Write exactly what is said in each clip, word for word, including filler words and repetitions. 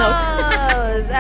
note.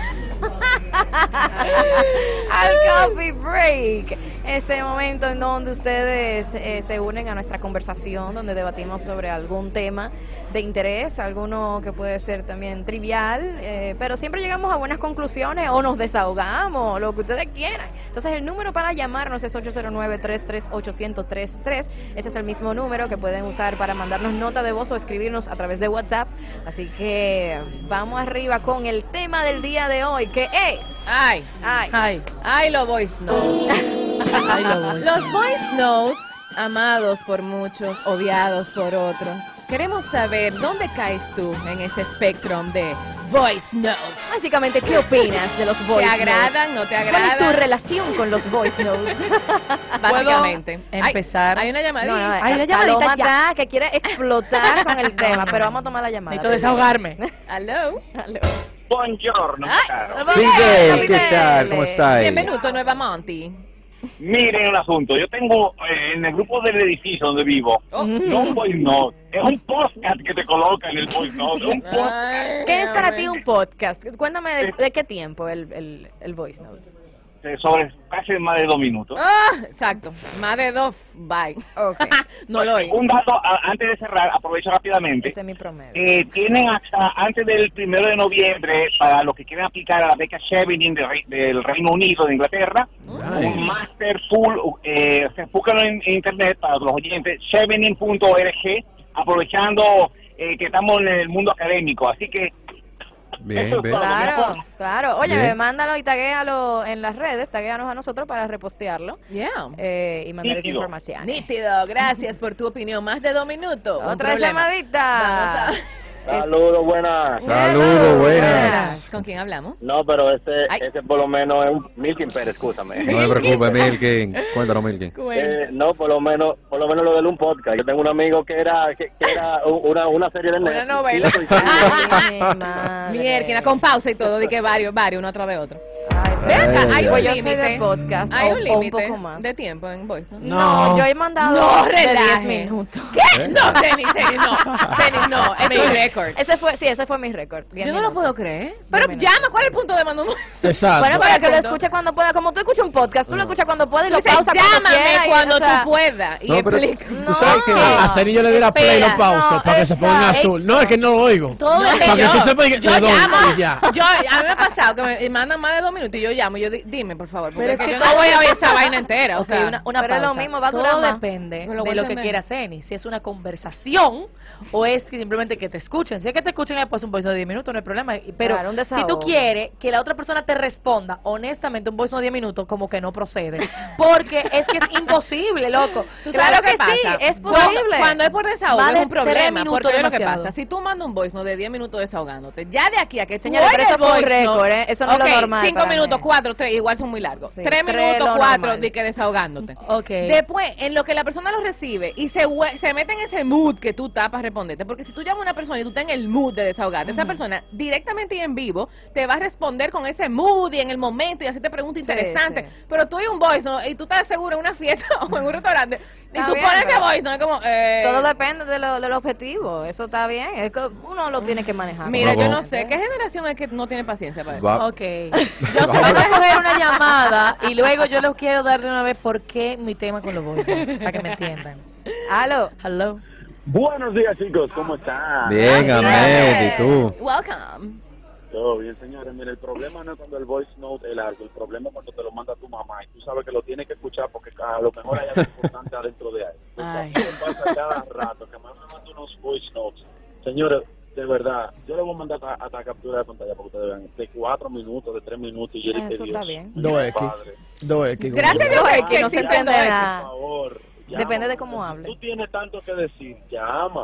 Al coffee break, este momento en donde ustedes eh, se unen a nuestra conversación, donde debatimos sobre algún tema de interés, alguno que puede ser también trivial, eh, pero siempre llegamos a buenas conclusiones o nos desahogamos, lo que ustedes quieran. Entonces el número para llamarnos es ocho cero nueve, tres tres ocho cero cero tres tres. Ese es el mismo número que pueden usar para mandarnos nota de voz o escribirnos a través de WhatsApp. Así que vamos arriba con el tema del día de hoy, que es... Ay, ay, ay, ay, los voice notes. Ay, los voice. Los voice notes, amados por muchos, odiados por otros. Queremos saber dónde caes tú en ese espectro de voice notes. Básicamente, ¿qué opinas de los voice notes? ¿Te agradan, no te agradan? ¿Cuál es tu relación con los voice notes? Básicamente. Empezar. Hay, hay una llamadita. No, no, hay una Paloma llamadita ya. está que quiere explotar con el tema, pero vamos a tomar la llamada. Necesito desahogarme. Aló. Aló. Buongiorno, caro. Sí, ¿qué? ¿Qué tal? ¿Cómo estáis? Bienvenuto, Nueva Monty. Miren el asunto, yo tengo eh, en el grupo del edificio donde vivo, Oh. no un voice note, es un podcast que te coloca en el voice note, un podcast. Ay, ¿Qué es para hombre. ti un podcast? Cuéntame de, de qué tiempo el, el, el voice note. eh, sobre casi más de dos minutos. Ah, exacto. Más de dos. Bye. Ok. No lo oigo. Un dato, a- antes de cerrar, aprovecho rápidamente. Ese es mi promedio. Eh, tienen hasta antes del primero de noviembre, para los que quieren aplicar a la beca Chevening de Re- del Reino Unido, de Inglaterra, un Master Full, eh, se búscalo en, en internet para los oyentes, chevening punto org, aprovechando eh, que estamos en el mundo académico. Así que Bien, eso es bien. todo. Claro, claro. Oye, Bien. mándalo y taguéalo en las redes, taguéanos a nosotros para repostearlo Yeah. eh, y mandar esa Nítido. información. Nítido, gracias por tu opinión. Más de dos minutos. un Otra problema. llamadita. Vamos Saludos, buenas. Saludos, buenas. a... ¿Con quién hablamos? No, pero ese, Ay. ese por lo menos es un Milkin Pérez, escúchame. No me preocupes, Milkin. Cuéntanos, Milkin. Eh, no, por lo menos, por lo menos lo de un podcast. Yo tengo un amigo que era, que, que era una, una serie de Una Netflix. novela. Y yo soy- Ay, mi madre. Mierda, con pausa y todo, de que varios, varios, uno atrás de otro. Ay, sí. Ve acá, hay un Pues yo soy límite. de podcast, Hay o- un o un límite poco más. de tiempo en voice, ¿no? No, yo he mandado No, de relaje. diez minutos. ¿Qué? No, Ceni, Ceni, no. Ceni, no. Es mi récord. Ese fue, sí, ese fue mi récord. diez Yo no lo minutos. puedo creer. Pero minutos, llama, ¿cuál es el punto de mandar un Exacto. Bueno, ¿Cuál para es que el lo punto? escuche cuando pueda. Como tú escuchas un podcast, tú lo escuchas cuando puedas y Tú lo dices, pausas cuando llámame quieras. y, cuando o sea, tú puedas. Y No, pero explica. tú No. sabes que... A Ceni yo le diera play y Espera. lo pauso No, para que se ponga en exacto. azul. No, es que no lo oigo. Todo Para depende. que tú sepas que Yo le doy llamo. y ya. Yo, a mí me ha pasado que me mandan más de dos minutos y yo llamo y yo di- dime, por favor. Porque Pero es es que que yo no todo- voy a oír esa vaina entera. O Ok, sea, una, una pero es lo pausa. mismo, va a durar Todo más. depende Pero lo voy de a lo que entender. quiera Ceni. Si es una conversación o es que simplemente que te escuchen. Si es que te escuchen después un voice de diez minutos, no hay problema. Pero Claro, un si tú desahogo. quieres que la otra persona te responda, honestamente, un voice de diez minutos como que no procede. Porque es que es imposible, loco. ¿tú Claro sabes lo que, que sí, pasa? es Cuando- posible. Cuando es por desahogo Más es de un problema. tres minutos Porque es lo que demasiado. pasa. Si tú mandas un voice no de diez minutos desahogándote, ya de aquí a que tú Señores, pero oigas eso fue un voice récord, note- ¿eh? Eso no es lo Ok, normal cinco para minutos, mí. cuatro, tres, igual son muy largos. Sí, tres tres minutos, lo cuatro, normal. de que desahogándote. Ok. Después, en lo que la persona lo recibe y se, hue- se mete en ese mood que tú estás para responderte. Porque si tú llamas a una persona y tú estás en el mood de desahogarte, esa persona directamente y en vivo te va a responder con ese mood y en el momento y así te preguntas Sí, interesantes. sí. Pero tú y un voice ¿no? y tú estás seguro en una fiesta o en un restaurante y Está tú bien, pones ese pero voice ¿no? Es como... eh, Todo depende de lo, del objetivo. Eso está bien. Es que uno lo tiene que manejar. Mira, yo Vamos. no sé, ¿qué generación es que no tiene paciencia para eso? Va- Ok. Yo se voy a coger una llamada y luego yo les quiero dar de una vez por qué mi tema con los voice notes, para que me entiendan. Aló. Hello. Buenos días, chicos, ¿cómo están? Bien, Amel, ¿y tú? Welcome. Todo bien, señores. Mira, el problema no es cuando el voice note es largo, el problema es cuando te lo manda tu mamá y tú sabes que lo tienes que escuchar porque a lo mejor hay algo importante adentro de ahí. Porque a mí Ay. me pasa cada rato que me mandan unos voice notes. Señores, de verdad, yo le voy a mandar hasta, hasta captura de pantalla para que ustedes vean, de cuatro minutos, de tres minutos y yo dije, Eso Dios, está bien. Dos X. padre, Dos X. Gracias a Dios Ay, que, que que no se existen entiende dos X. nada. por favor. Depende de llama. cómo hable. Tú tienes tanto que decir, llama.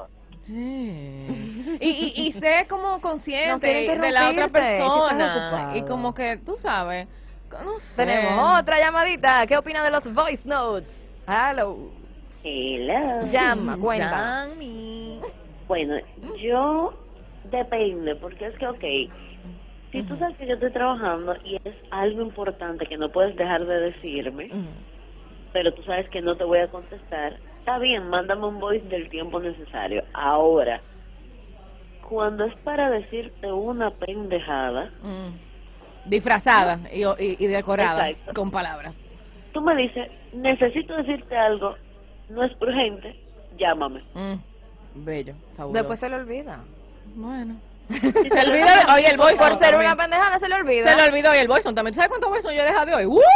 Sí. Y, y, y sé como No consciente quiero de la otra interrumpirte, si estás persona. ocupado. Y como que, tú sabes, no sé. Tenemos otra llamadita. ¿Qué opina de los voice notes? Aló. Hello. Llama, cuenta. Dani. Bueno, yo depende, porque es que, ok, si tú sabes que yo estoy trabajando y es algo importante que no puedes dejar de decirme, pero tú sabes que no te voy a contestar, está bien, mándame un voice del tiempo necesario. Ahora, cuando es para decirte una pendejada, Mm. Disfrazada y, y, y decorada Exacto. con palabras. tú me dices, necesito decirte algo, no es urgente, llámame. Mm. Bello, fabuloso. Después se le olvida. Bueno. Se olvida, oye, el voice Por note ser también. una pendejada se le olvida. Se le olvidó hoy el voice note también. ¿Tú sabes cuántos voice note yo he dejado de hoy? ¡Uh!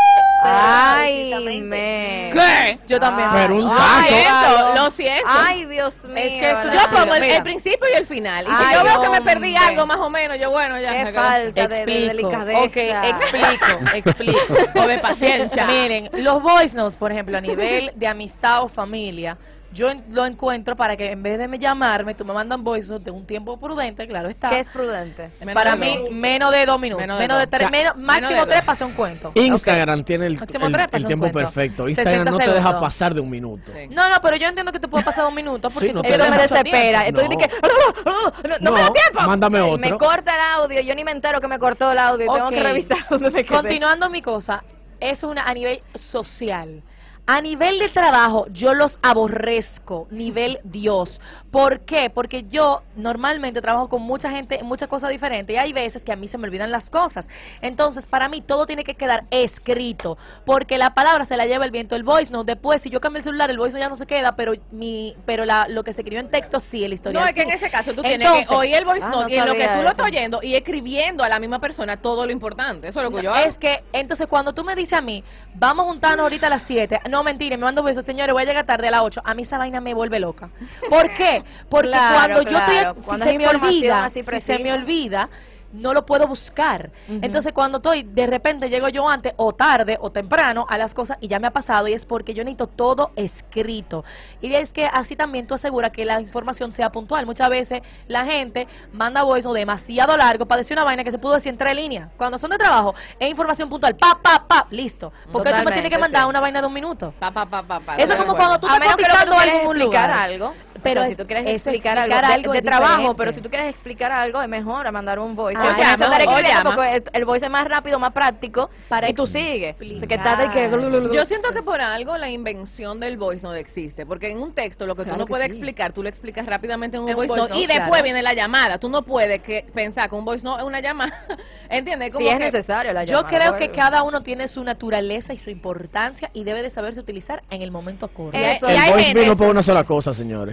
Ay, Precisamente. me. ¿Qué? Yo también. Ay, Pero un ay, saco. Lo siento, claro. lo siento. Ay, Dios mío. Es que eso la- Yo pongo el, Mira. el principio y el final. Y si Ay, yo veo que me perdí hombre. algo más o menos, yo bueno, ya. se Qué acabó. falta de, de Explico. delicadeza. Ok, explico, explico. O de paciencia. Miren, los voice notes, por ejemplo, a nivel de amistad o familia, yo en- lo encuentro para que en vez de me llamarme, tú me mandan voice notes de un tiempo prudente, claro está. ¿Qué es prudente? Menos Para de mí, dos. menos de dos minutos. Menos Menos de de, dos. tres, O sea, menos, máximo de tres dos. para hacer un cuento. Instagram tiene el, Máximo el- tres el pasa un tiempo cuento. perfecto. sesenta Instagram no te deja segundos. pasar de un minuto. Sí. No, no, pero yo entiendo que te puede pasar dos minutos porque Sí, no tú te Eso me pierdes mucho desespera. tiempo. Estoy No. de que. No, no me da No, tiempo. mándame Ay, otro. Me corta el audio. Yo ni me entero que me cortó el audio. y Tengo Ok. que revisar dónde me quedé. Continuando mi cosa, eso es una a nivel social. A nivel de trabajo, yo los aborrezco, nivel Dios. ¿Por qué? Porque yo normalmente trabajo con mucha gente en muchas cosas diferentes y hay veces que a mí se me olvidan las cosas. Entonces, para mí, todo tiene que quedar escrito, porque la palabra se la lleva el viento, el voice note. Después, si yo cambio el celular, el voice note ya no se queda, pero mi pero la, lo que se escribió en texto sí, el historial No, es que sí. en ese caso tú tienes Entonces, que oír el voice ah, note no y en lo que sabía tú lo eso. estás oyendo y escribiendo a la misma persona todo lo importante. Eso es lo que yo hago. Es que, entonces, cuando tú me dices a mí, vamos a juntarnos ahorita a las siete, no, mentira, me mando besos, señores, voy a llegar tarde a las ocho, a mí esa vaina me vuelve loca. ¿Por qué? Porque Claro, cuando yo claro. estoy, Cuando si es se me información olvida, así si se me precisa. olvida, no lo puedo buscar. Entonces, cuando estoy, de repente llego yo antes, o tarde, o temprano, a las cosas, y ya me ha pasado, y es porque yo necesito todo escrito. Y es que así también tú aseguras que la información sea puntual. Muchas veces la gente manda voice note demasiado largo para decir una vaina que se pudo decir en tres líneas. Cuando son de trabajo, es información puntual, pa, pa, pa, listo. Porque tú me tienes que Totalmente, mandar sí. una vaina de un minuto. Pa, pa, pa, pa, pa, Eso es de como acuerdo. cuando tú A estás menos que lo que tú cotizando algo quieres en un explicar lugar. algo. Pero o sea, si es- tú quieres es explicar, explicar algo, algo de, es de trabajo, diferente. pero si tú quieres explicar algo, es mejor a mandar un voice. Ah, Porque llama, eso estar o escribiendo llama. porque el, el voice es más rápido, más práctico Para y tú sigues. O sea, que estás de que... explicar. Yo siento que por algo la invención del voice note existe, porque en un texto lo que Claro tú no que puedes sí. explicar, tú lo explicas rápidamente en un En un voice voice note y note, después claro. viene la llamada. Tú no puedes que pensar que un voice note es una llamada, ¿entiendes? Si es necesario la Yo llamada, creo bueno. que cada uno tiene su naturaleza y su importancia y debe de saberse utilizar en el momento acorde. Eso. Y El hay voice gente- vino por una sola cosa, señores.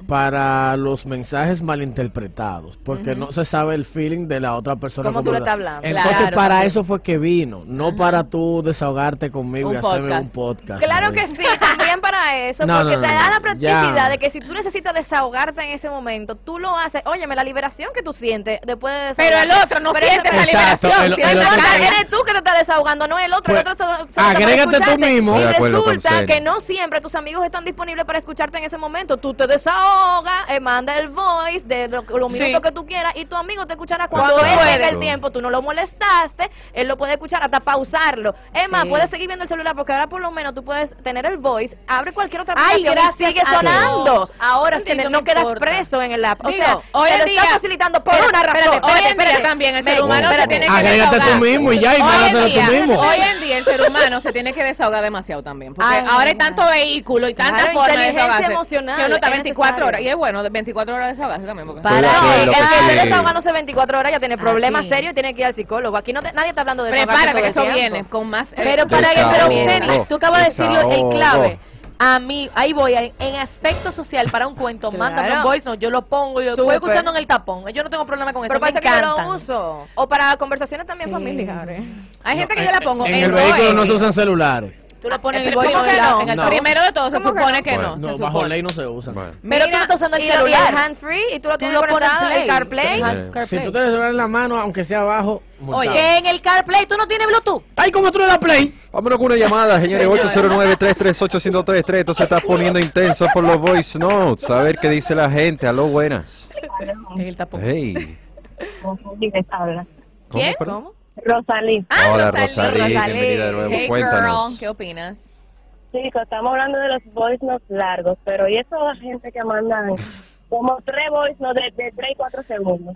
Para los mensajes malinterpretados, porque no se sabe el feeling de la otra persona. ¿Cómo tú le lo- estás hablando? Entonces, Claro, para porque- eso fue que vino, no para tú desahogarte conmigo Un y hacerme podcast. un podcast. Claro marica. que sí, también para eso, No, porque no, te no, da no, la practicidad ya. de que si tú necesitas desahogarte en ese momento, tú lo haces. Óyeme, la liberación que tú sientes después de Pero desahogarte. el otro no Pero siente ese- esa Exacto, liberación. el- siente el No otro la importa, que- carga. eres tú que te estás desahogando, no el otro. Pues, el otro está- se está para agrégate tú escucharte. mismo. Y Estoy de acuerdo con resulta Ceni. que no siempre tus amigos están disponibles para escucharte en ese momento. Tú te desahogas, eh, manda el voice de lo- los Sí. minutos que tú quieras y tu amigo te escuchará cuando Cuando él puede. tenga el tiempo. Tú no lo molestaste, él lo puede escuchar hasta pausarlo. Es más, Sí. puedes seguir viendo el celular porque ahora por lo menos tú puedes tener el voice, abre cualquier otra Ay, aplicación gracias y sigue a sonando. Dios. Ahora sí ¿Entiendes? no no me quedas importa. preso en el app. O Digo, sea, hoy te en lo día- está facilitando por Espérate, una razón. espérate, Hoy espérate, en día espérate. también el Ven, ser humano se espérate. tiene que Agrégate tú desahogar. mismo y ya, y Hoy en mándaselo tú día- mismo. Hoy en día el ser humano se tiene que desahogar demasiado también. Porque Ay, ahora hay no. tanto vehículo y tanta Claro, forma de inteligencia desahogarse. emocional, Que uno está es veinticuatro necesario. horas. Y es bueno, de veinticuatro horas desahogarse también. Porque Para- Estoy de No, acuerdo el que que esté sí. desahogándose veinticuatro horas ya tiene problemas Aquí. serios y tiene que ir al psicólogo. Aquí no te- nadie está hablando de desahogarse prepárate todo que el eso tiempo. viene con más. eh, Pero para que, pero Desahogo. Ceni, tú acabas de decirlo el Desahogo. clave. A mí, ahí voy, en en aspecto social para un cuento, Claro. mándame un voice note, yo lo pongo, yo lo voy Súper. escuchando en el tapón. Yo no tengo problema con eso, Pero me para eso que yo encantan. lo uso. O para conversaciones también familiares. Hay gente que yo la pongo En en, el dos vehículo no X. se usan celulares. Tú lo pones en el ¿Cómo voice note que en la- no? en el No. tapón. Primero de todo, se ¿Cómo que supone no? que Bueno, no. No, se bajo supone. ley no se usan. Bueno. Pero tú Mira, no estás usando el Y lo y el celular. hand free y tú lo Tú tienes lo pones conectado en en play. CarPlay. Hand- Eh. CarPlay. Si tú tienes el celular en la mano, aunque sea abajo, multado. Oye, Que en el CarPlay tú no tienes Bluetooth. Ay, ¿cómo tú le das play? Vámonos con una llamada, señores. ocho cero nueve, tres tres ocho, uno cero tres tres. Esto se está poniendo intenso por los voice notes. A ver qué dice la gente. Aló, buenas. En el tapón. Hey. Rosalí les habla. ¿Cómo, ¿Quién? perdón? ¿Cómo? Rosalí. Ah, Hola, Rosalí. Rosalí. Rosalí. Bienvenida de nuevo. Hey Cuéntanos. girl, ¿qué opinas? Chicos, estamos hablando de los voice notes largos, pero ¿y esa gente que mandan como tres voice notes de, de tres y cuatro segundos?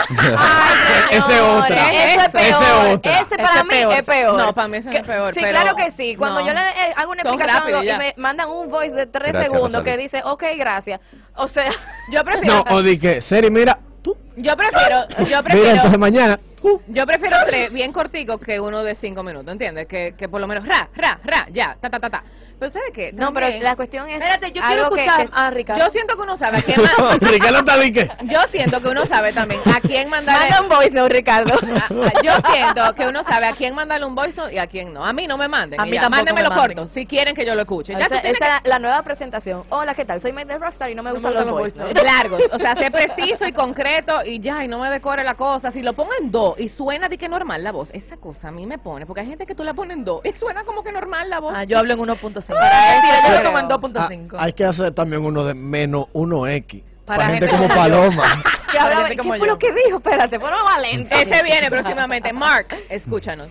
Ay, Ese señores, otra. Ese es Ese peor. otra. Ese para Ese mí peor. es peor. No, para mí ese no es Que- peor, Sí, pero- claro que sí. Cuando no. yo le eh, hago una Son explicación rápidos y ya. me mandan un voice de tres Gracias, segundos Rosalí. que dice, ok, gracias. O sea, Yo prefiero. No, o di que, Seri, mira, tú. Yo prefiero, yo Mira, prefiero, entonces mañana. uh, yo prefiero tres bien corticos que uno de cinco minutos, ¿entiendes? Que, que por lo menos ra, ra, ra, ya, ta, ta, ta, ta. Pero ¿sabes qué? No, pero También- la cuestión es. Espérate, yo quiero algo que- escuchar que- a Ricardo. Yo siento que uno sabe a quién ma- Ricardo está de qué. Yo siento que uno sabe también a quién mandarle. Manda un voice note, Ricardo. a- a- yo siento que uno sabe a quién mandarle un voice note y a quién no. A mí no me manden. A y mí ya, tampoco mándenmelo me manden. corto si quieren que yo lo escuche. Ya Esa, tú tienes esa es la nueva presentación. Hola, ¿qué tal? Soy Meg de Rockstar y no me que- gustan no me los gustan voice los notes. largos. O sea, sé preciso y concreto y ya, y no me decore la cosa. Si lo pongo en do y suena de que normal la voz, esa cosa a mí me pone. Porque hay gente que tú la pones en do y suena como que normal la voz. Ah, yo hablo en uno punto cinco. Para eso Mentira, yo creo. hablo como en dos punto Ah, cinco. hay que hacer también uno de menos uno equis. Para, Para gente, gente como como yo. Paloma. ¿Qué, hablaba- gente ¿qué como fue yo. lo que dijo? Espérate, ponlo valente. Ese viene próximamente. Mark, escúchanos.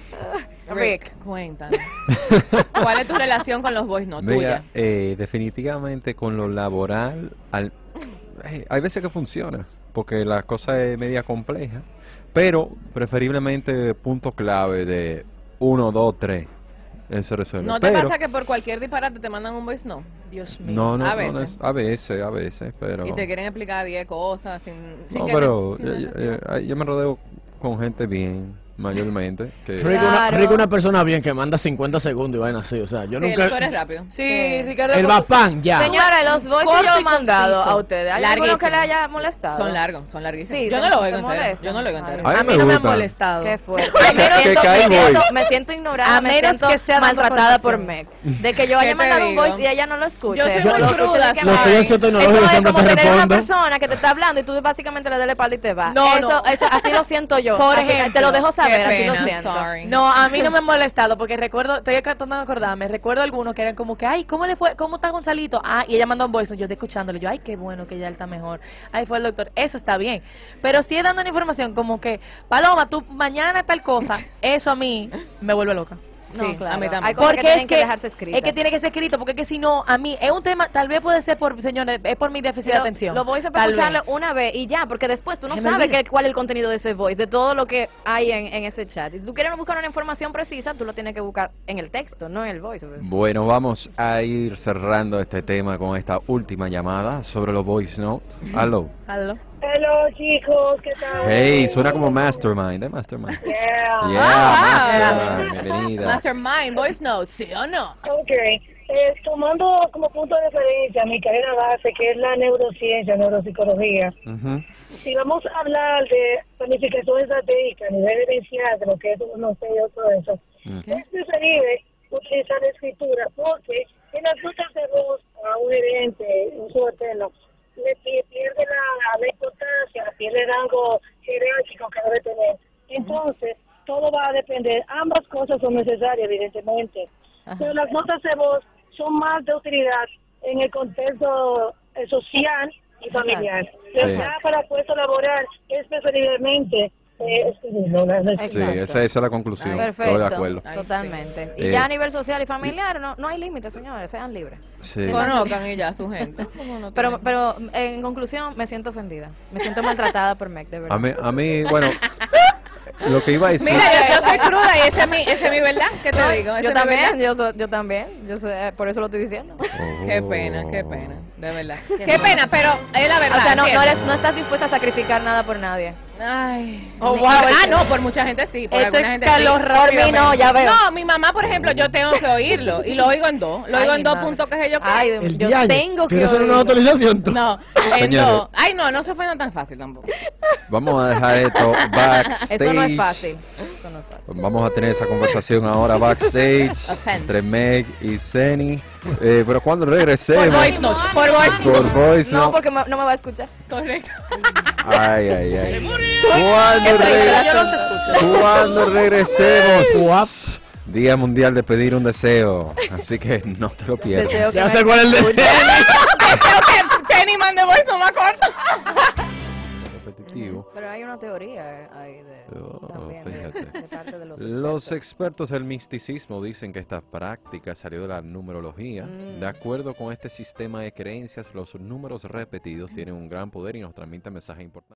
Rick. Cuéntanos. ¿Cuál es tu relación con los voice notes? Mira, Tuya. eh, definitivamente con lo laboral, al- eh, hay veces que funciona, porque la cosa es media compleja, pero preferiblemente punto clave de uno, dos, tres. Eso resuelve. ¿No te pero, pasa que por cualquier disparate te mandan un voice note? Dios mío. No, no, A no, veces. no es- a veces, a veces, pero... Y te quieren explicar diez cosas sin, sin No, que pero sin eh, necesidad. eh, yo me rodeo con gente bien, mayormente, que... Rico, una, Claro. Rico una persona bien que manda cincuenta segundos y vaina así. O sea, yo Sí, nunca. tú eres rápido. Sí, Ricardo. El vapán, ya. Señora, los voice que Corto yo he y mandado conciso. a ustedes, ¿hay alguno Larguísimo. que le haya molestado? Son largos, son larguísimos. Sí, yo te- no lo te oigo entero. molestan. Yo no lo oigo Ay. entero. Ay, A mí me no me han gusta. molestado. Qué fuerte. Que- Me siento, que cae me, siento, voy. me siento ignorada, A me menos siento que sea dando maltratada por información. Meg. De que yo ¿Qué haya te mandado un digo? voice y ella no lo escuche. Yo soy Yo muy lo escucho cruda, de que sí. Los mal. tuyos son tecnológicos, Eso es siempre como te tener una respondo. persona que te está hablando y tú básicamente le das la espalda y te vas. No, eso, no. eso, así lo siento yo. Por Así que ejemplo, te lo dejo saber, Qué así lo pena, siento. sorry. No, a mí no me han molestado porque recuerdo, estoy tratando de acordarme, recuerdo algunos que eran como que, ay, ¿cómo le fue? ¿Cómo está Gonzalito? Ah, y ella mandó un voice, note, yo estoy escuchándole, yo, ay, qué bueno que ya él está mejor. Ahí fue el doctor, eso está bien. Pero si es dando una información como que, Paloma, tú mañana tal cosa, eso a mí me vuelve loca. No, Sí, claro. a mí también. Hay cosas que Porque tienen es que, que, dejarse escritas. es que tiene que ser escrito, porque es que si no, a mí, es un tema, tal vez puede ser por, señores, es por mi déficit de Lo- atención. Lo voice para Tal vez. escucharlo una vez y ya, porque después tú no Se me sabes olvida. qué- cuál es el contenido de ese voice, de todo lo que hay en, en ese chat. Y si tú quieres buscar una información precisa, tú lo tienes que buscar en el texto, no en el voice. Bueno, vamos a ir cerrando este tema con esta última llamada sobre los voice notes. Aló. Aló. Hello chicos, ¿qué tal? Hey, suena como Mastermind, ¿eh? Mastermind. Yeah. Yeah, Ah, Mastermind, bienvenida. Mastermind, voice notes, ¿sí o no? Ok, eh, tomando como punto de referencia mi carrera base, que es la neurociencia, neuropsicología, Ujú. si vamos a hablar de planificación estratégica a nivel gerencial, de lo que es uno sé y todo eso, es preferible utilizar la escritura porque en las notas de voz a un gerente, un subalterno, le pi- pierde la, la importancia, pierde el rango jerárquico que debe tener. Entonces, todo va a depender. Ambas cosas son necesarias, evidentemente. Pero las notas de voz son más de utilidad en el contexto eh, social y familiar. Pero Sí. ya para puesto laboral es preferiblemente eh, escribirlo. la- la- Sí, Exacto. esa, esa es la conclusión. Perfecto. Estoy de acuerdo. Ay, Totalmente. Y Eh. ya a nivel social y familiar, no, no hay límites, señores, sean libres. Sí. Conozcan y ya su gente. ¿Cómo no Pero, tienen? pero en conclusión, me siento ofendida. Me siento maltratada por Meg, de verdad. A mí, a mí, bueno, lo que iba a decir... Mira, yo, yo soy cruda y esa es mi, esa es mi verdad. ¿Qué te digo? Esa Yo es mi también, verdad. yo, so- yo también. Yo sé, por eso lo estoy diciendo. Qué pena, qué pena. De verdad. Qué pena, pero es la verdad. O sea, no, no, ¿entiendes? eres, no estás dispuesta a sacrificar nada por nadie. Ay. Oh, Ni- wow, ah, este- no, por mucha gente sí. Por Esto alguna gente sí. escaló Por rápidamente. mí no, ya veo. No, mi mamá, por ejemplo, yo tengo que oírlo. Y lo oigo en dos. Lo Ay, oigo en mi dos madre. puntos que sé yo qué. Ay, El yo diario. tengo que ¿Tienes una oírlo. autorización tú? No, en Señores. dos. Ay, no, no se ofendan tan fácil tampoco. Vamos a dejar esto backstage. Eso no es fácil. Eso no es fácil. Vamos a tener esa conversación ahora backstage Offense. entre Meg y Zeni. Eh, pero cuando regresemos Por voice note. Por voice note. por voice No, note. porque me- no me va a escuchar. Correcto. Ay, ay, ay. Cuando, Pero re- yo no se escucho. cuando regresemos, Día Mundial de Pedir un Deseo. Así que no te lo Deseo pierdas. que Ya me sé cuál es el deseo. Deseo que Jenny mande voice note más corto. Repetitivo. Pero hay una teoría ahí de, Oh, también de, fíjate. de parte de los Los expertos. expertos del misticismo dicen que esta práctica salió de la numerología. Mm. De acuerdo con este sistema de creencias, los números repetidos tienen un gran poder y nos transmiten mensajes importantes.